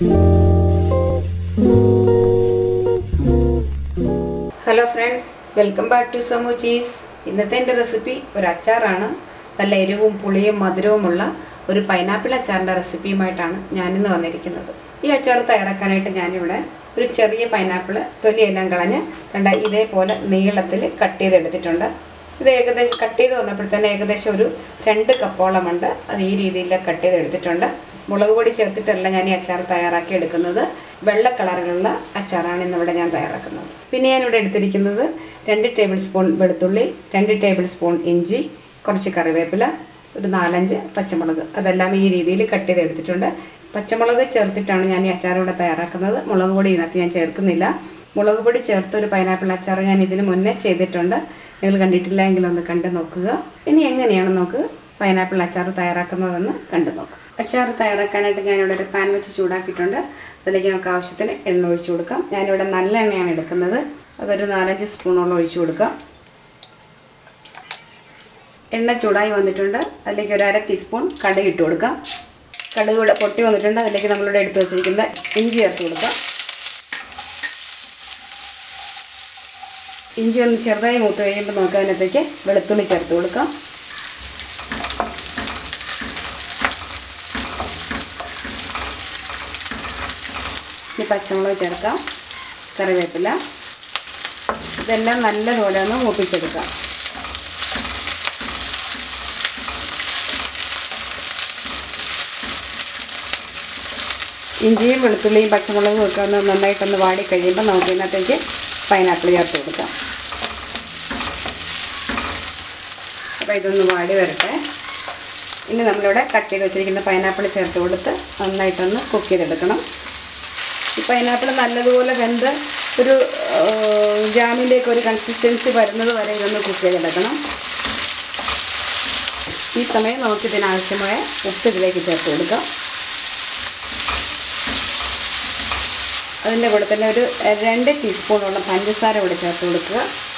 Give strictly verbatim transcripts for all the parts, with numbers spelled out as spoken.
Hello friends, welcome back to സമു ചീസ്. ഇന്നത്തെ എൻ്റെ റെസിപ്പി ഒരു അച്ചാറാണ്. നല്ല എരിവും പുളിയും മധുരവുമുള്ള ഒരു പൈനാപ്പിൾ അച്ചാറിൻ്റെ റെസിപ്പിയുമായിട്ടാണ് ഞാനിന്ന് വന്നിരിക്കുന്നത്. ഈ അച്ചാർ തയ്യാറാക്കാനായിട്ട് ഞാനിവിടെ ഒരു ചെറിയ പൈനാപ്പിൾ തൊലിയെല്ലാം കളഞ്ഞ് കണ്ട ഇതേപോലെ നീളത്തിൽ കട്ട് ചെയ്തെടുത്തിട്ടുണ്ട്. ഇത് ഏകദേശം കട്ട് ചെയ്ത് വന്നപ്പോഴത്തന്നെ ഏകദേശം ഒരു രണ്ട് കപ്പോളമുണ്ട്. അത് ഈ രീതിയിൽ കട്ട് ചെയ്തെടുത്തിട്ടുണ്ട്. മുളക് പൊടി ചേർത്തിട്ടല്ല ഞാൻ ഈ അച്ചാർ തയ്യാറാക്കി എടുക്കുന്നത്. വെള്ള കളറിലുള്ള അച്ചാറാണ് ഇന്നിവിടെ ഞാൻ തയ്യാറാക്കുന്നത്. പിന്നെ ഞാനിവിടെ എടുത്തിരിക്കുന്നത് രണ്ട് ടേബിൾ സ്പൂൺ വെളുത്തുള്ളി, രണ്ട് ടേബിൾ സ്പൂൺ ഇഞ്ചി, കുറച്ച് കറിവേപ്പില, ഒരു നാലഞ്ച് പച്ചമുളക്. അതെല്ലാം ഈ രീതിയിൽ കട്ട് ചെയ്തെടുത്തിട്ടുണ്ട്. പച്ചമുളക് ചേർത്തിട്ടാണ് ഞാൻ ഈ അച്ചാർ ഇവിടെ തയ്യാറാക്കുന്നത്. മുളക് പൊടി ഇതിനകത്ത് ഞാൻ ചേർക്കുന്നില്ല. മുളക് പൊടി ചേർത്ത് ഒരു പൈനാപ്പിൾ അച്ചാർ ഞാൻ ഇതിന് മുന്നേ ചെയ്തിട്ടുണ്ട്. നിങ്ങൾ കണ്ടിട്ടില്ല എങ്കിൽ ഒന്ന് കണ്ടു നോക്കുക. ഇനി എങ്ങനെയാണ് നമുക്ക് പൈനാപ്പിൾ അച്ചാർ തയ്യാറാക്കുന്നതെന്ന് കണ്ടു നോക്കാം. അച്ചാർ തയ്യാറാക്കാനായിട്ട് ഞാനിവിടെ ഒരു പാൻ വെച്ച് ചൂടാക്കിയിട്ടുണ്ട്. അതിലേക്ക് നമുക്ക് ആവശ്യത്തിന് എണ്ണ ഒഴിച്ചു കൊടുക്കാം. ഞാനിവിടെ നല്ല എണ്ണയാണ് എടുക്കുന്നത്. അതൊരു നാലഞ്ച് സ്പൂണോളം ഒഴിച്ചു കൊടുക്കാം. എണ്ണ ചൂടായി വന്നിട്ടുണ്ട്. അതിലേക്ക് ഒരു അര ടീസ്പൂൺ കടുക് ഇട്ട് കൊടുക്കാം. കടുക് ഇവിടെ പൊട്ടി വന്നിട്ടുണ്ട്. അതിലേക്ക് നമ്മളിവിടെ എടുത്ത് വെച്ചിരിക്കുന്ന ഇഞ്ചി ചേർത്ത് കൊടുക്കാം. ഇഞ്ചി ഒന്ന് ചെറുതായി മൂത്ത് കഴിയുമ്പോൾ നമുക്ക് അതിനകത്തേക്ക് വെളുത്തുള്ളി ചേർത്ത് കൊടുക്കാം. ഇനി പച്ചമുളക് ചേർക്കാം, കറിവേപ്പില. ഇതെല്ലാം നല്ലതുപോലെ ഒന്ന് മൂപ്പിച്ചെടുക്കാം. ഇഞ്ചിയും വെളുത്തുള്ളിയും പച്ചമുളകും ഒക്കെ ഒന്ന് നന്നായിട്ടൊന്ന് വാടി കഴിയുമ്പോൾ നമുക്ക് ഇതിനകത്തേക്ക് പൈനാപ്പിൾ ചേർത്ത് കൊടുക്കാം. അപ്പോൾ ഇതൊന്ന് വാടി വരട്ടെ. ഇനി നമ്മളിവിടെ കട്ട് ചെയ്ത് വെച്ചിരിക്കുന്ന പൈനാപ്പിൾ ചേർത്ത് കൊടുത്ത് നന്നായിട്ടൊന്ന് കുക്ക് ചെയ്തെടുക്കണം. ഈ പൈനാപ്പിൾ നല്ലതുപോലെ വെന്ത് ഒരു ജാമിൻ്റെയൊക്കെ ഒരു കൺസിസ്റ്റൻസി വരുന്നത് വരെ ഇതൊന്ന് കുക്ക് ചെയ്തെടുക്കണം. ഈ സമയം നമുക്കിതിനാവശ്യമായ ഉപ്പ് ഇതിലേക്ക് ചേർത്ത് കൊടുക്കാം. അതിൻ്റെ കൂടെ തന്നെ ഒരു രണ്ട് ടീസ്പൂണോളം പഞ്ചസാര കൂടെ ചേർത്ത് കൊടുക്കുക.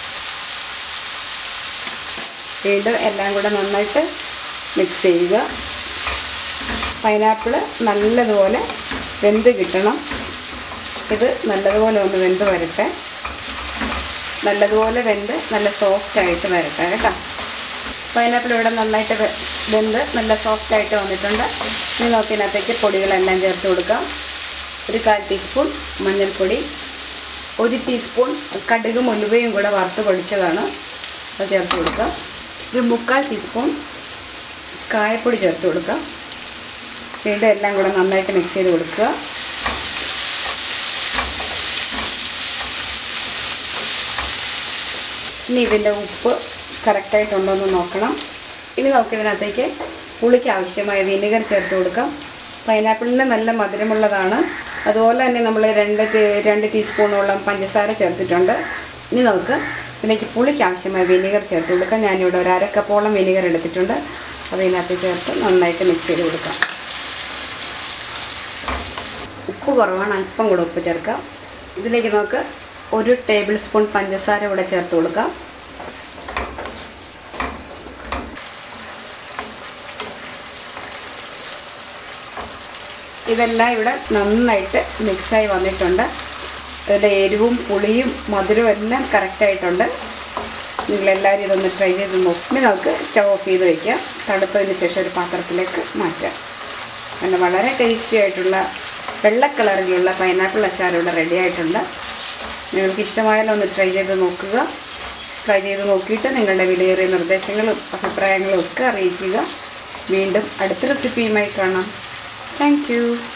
വീണ്ടും എല്ലാം കൂടെ നന്നായിട്ട് മിക്സ് ചെയ്യുക. പൈനാപ്പിൾ നല്ലതുപോലെ വെന്ത് കിട്ടണം. ഇത് നല്ലതുപോലെ ഒന്ന് വെന്ത് വരട്ടെ. നല്ലതുപോലെ വെന്ത് നല്ല സോഫ്റ്റായിട്ട് വരട്ടെ കേട്ടോ. പൈനാപ്പിൾ ഇവിടെ നന്നായിട്ട് വെന്ത് നല്ല സോഫ്റ്റായിട്ട് വന്നിട്ടുണ്ട്. ഇനി നമുക്ക് ഇതിനകത്തേക്ക് പൊടികളെല്ലാം ചേർത്ത് കൊടുക്കാം. ഒരു കാൽ ടീസ്പൂൺ മഞ്ഞൾപ്പൊടി, ഒരു ടീസ്പൂൺ കടുകും ഉലുവയും കൂടെ വറുത്ത് പൊടിച്ചതാണ്, അത് ചേർത്ത് കൊടുക്കാം. ഒരു മുക്കാൽ ടീസ്പൂൺ കായപ്പൊടി ചേർത്ത് കൊടുക്കാം. വീണ്ടും എല്ലാം കൂടെ നന്നായിട്ട് മിക്സ് ചെയ്ത് കൊടുക്കുക. ഇനി ഇതിൻ്റെ ഉപ്പ് കറക്റ്റായിട്ടുണ്ടോ എന്ന് നോക്കണം. ഇനി നമുക്കിതിനകത്തേക്ക് പുളിക്ക് ആവശ്യമായ വിനെഗർ ചേർത്ത് കൊടുക്കാം. പൈനാപ്പിളിന് നല്ല മധുരമുള്ളതാണ്. അതുപോലെ തന്നെ നമ്മൾ രണ്ട് രണ്ട് ടീസ്പൂണോളം പഞ്ചസാര ചേർത്തിട്ടുണ്ട്. ഇനി നമുക്ക് ഇതിലേക്ക് പുളിക്ക് ആവശ്യമായ വിനെഗർ ചേർത്ത് കൊടുക്കാം. ഞാനിവിടെ ഒരു അര കപ്പോളം വിനെഗർ എടുത്തിട്ടുണ്ട്. അത് ഇതിനകത്ത് ചേർത്ത് നന്നായിട്ട് മിക്സ് ചെയ്ത് കൊടുക്കാം. ഉപ്പ് കുറവാണ്, അല്പം കൂടെ ഉപ്പ് ചേർക്കാം. ഇതിലേക്ക് നമുക്ക് ഒരു ടേബിൾ സ്പൂൺ പഞ്ചസാര കൂടെ ചേർത്ത് കൊടുക്കാം. ഇതെല്ലാം ഇവിടെ നന്നായിട്ട് മിക്സായി വന്നിട്ടുണ്ട്. ഇതിൻ്റെ എരിവും പുളിയും മധുരവും എല്ലാം കറക്റ്റായിട്ടുണ്ട്. നിങ്ങളെല്ലാവരും ഇതൊന്ന് ട്രൈ ചെയ്ത് നോക്കി. ഇനി നമുക്ക് സ്റ്റവ് ഓഫ് ചെയ്ത് വയ്ക്കാം. തണുത്തതിന് ശേഷം ഒരു പാത്രത്തിലേക്ക് മാറ്റാം. പിന്നെ വളരെ ടേസ്റ്റി ആയിട്ടുള്ള വെള്ള കളറിലുള്ള പൈനാപ്പിൾ അച്ചാർ ഇവിടെ റെഡി ആയിട്ടുണ്ട്. നിങ്ങൾക്ക് ഇഷ്ടമായാലും ഒന്ന് ട്രൈ ചെയ്ത് നോക്കുക. ട്രൈ ചെയ്ത് നോക്കിയിട്ട് നിങ്ങളുടെ വിലയേറിയ നിർദ്ദേശങ്ങളും അഭിപ്രായങ്ങളും ഒക്കെ അറിയിക്കുക. വീണ്ടും അടുത്ത റെസിപ്പിയുമായി കാണാം. Thank U.